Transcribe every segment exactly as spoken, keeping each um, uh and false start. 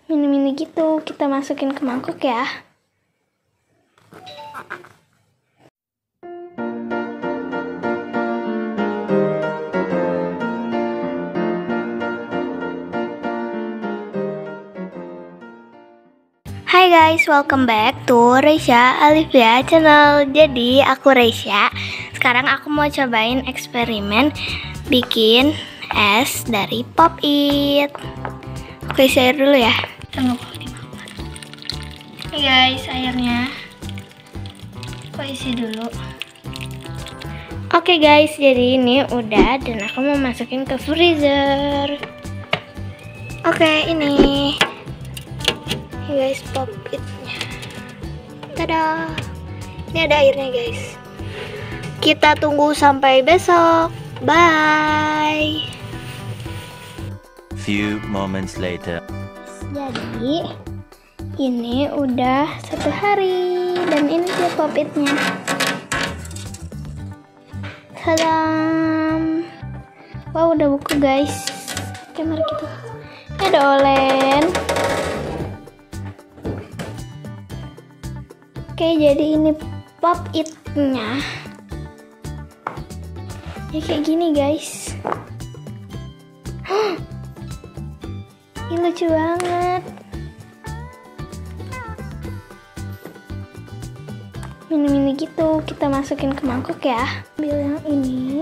mini-mini gitu. Kita masukin ke mangkok ya. Hai guys, welcome back to Reisha Alivia channel. Jadi aku Reisha. Sekarang aku mau cobain eksperimen bikin es dari Pop It. Aku isi air dulu ya. Tunggu dimakan. Nih guys, airnya aku isi dulu. Oke guys, jadi ini udah dan aku mau masukin ke freezer. Oke, ini guys, Pop It-nya. Tada. Ini ada airnya guys. Kita tunggu sampai besok. Bye. Few moments later. Jadi ini udah satu hari dan ini dia Pop It-nya. Tadam. Wow, udah buku guys. Oke, mari kita. Ada olen. Oke, jadi ini Pop It-nya. Ya kayak gini guys. Ini lucu banget. Mini-mini gitu. Kita masukin ke mangkok ya. Ambil yang ini.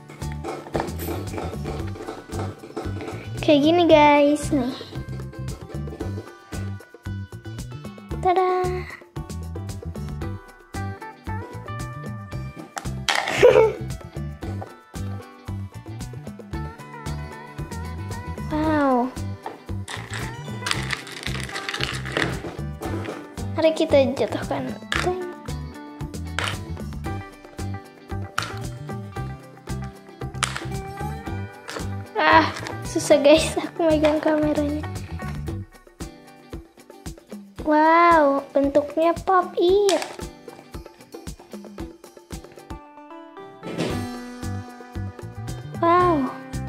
Kayak gini guys. Nih. Tada. Wow. Mari kita jatuhkan. Ah, susah guys, aku megang kameranya. Wow, bentuknya Pop It. Wow,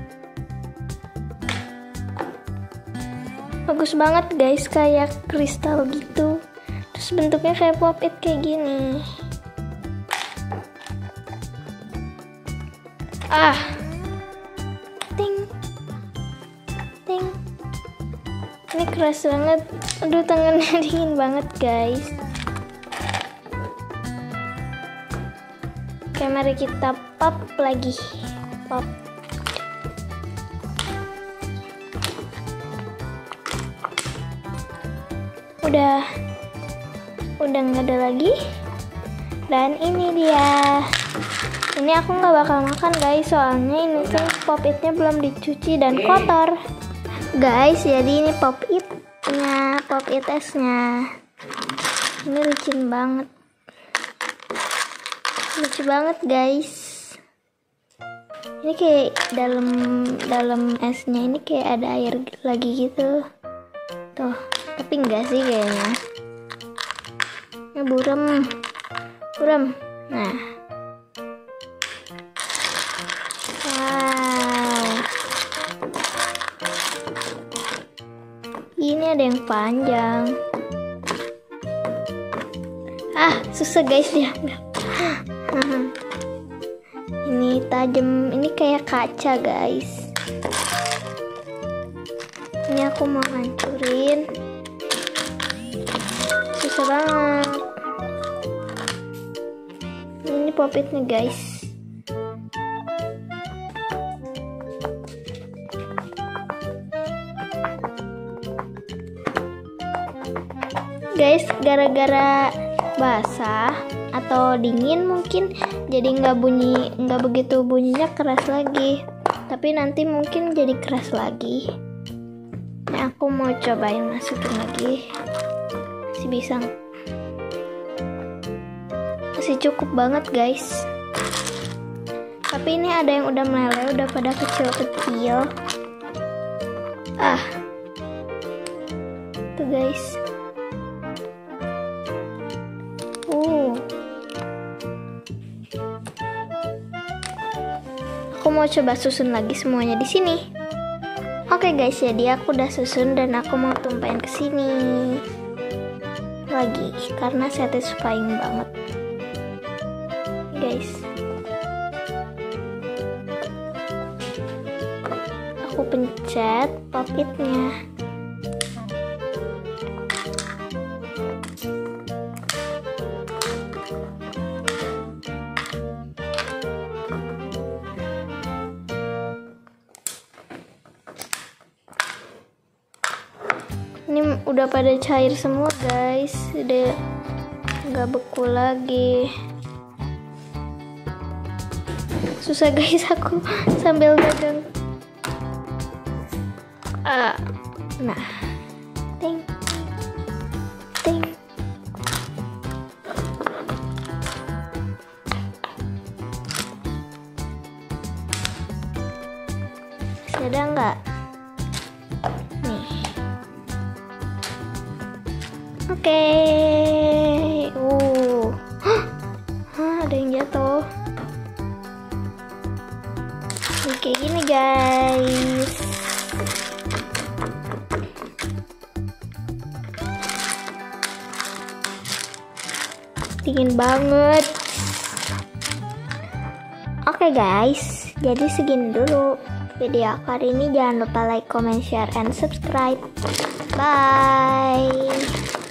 bagus banget guys, kayak kristal gitu. Terus bentuknya kayak Pop It kayak gini. Ah, ting, ting. Ini keras banget. Aduh, tangannya dingin banget guys. Oke, mari kita pop lagi. Pop. Udah udah nggak ada lagi. Dan ini dia. Ini aku nggak bakal makan guys, soalnya ini tuh Pop It-nya belum dicuci dan kotor guys. Jadi ini Pop It-nya, Pop It esnya. Ini licin banget, lucu banget guys. Ini kayak dalam dalam esnya ini kayak ada air lagi gitu tuh. Tapi enggak sih kayaknya. Ini buram. Buram. Nah. Wow. Ini ada yang panjang. Ah, susah guys diambil. Ini tajam. Ini kayak kaca guys. Ini aku mau hancurin. Susah banget. Ini Pop It-nya guys. Guys, gara-gara basah atau dingin mungkin jadi nggak bunyi, nggak begitu bunyinya keras lagi. Tapi nanti mungkin jadi keras lagi. Nah, aku mau cobain masukin lagi. Masih bisa, masih cukup banget guys. Tapi ini ada yang udah meleleh, udah pada kecil-kecil. Ah, tuh guys. Uh, aku mau coba susun lagi semuanya di sini. Oke. Oke guys, jadi aku udah susun dan aku mau tumpahin ke sini lagi karena satisfying banget, guys. Aku pencet pop it-nya. Ini udah pada cair semua guys, udah nggak beku lagi. Susah guys aku sambil megang. Uh, nah, ting, ting. Masih ada nggak? Oke, okay. uh, Hah, ada yang jatuh. Ini kayak gini guys. Dingin banget. Oke okay guys, jadi segini dulu video aku hari ini. Jangan lupa like, comment, share, and subscribe. Bye.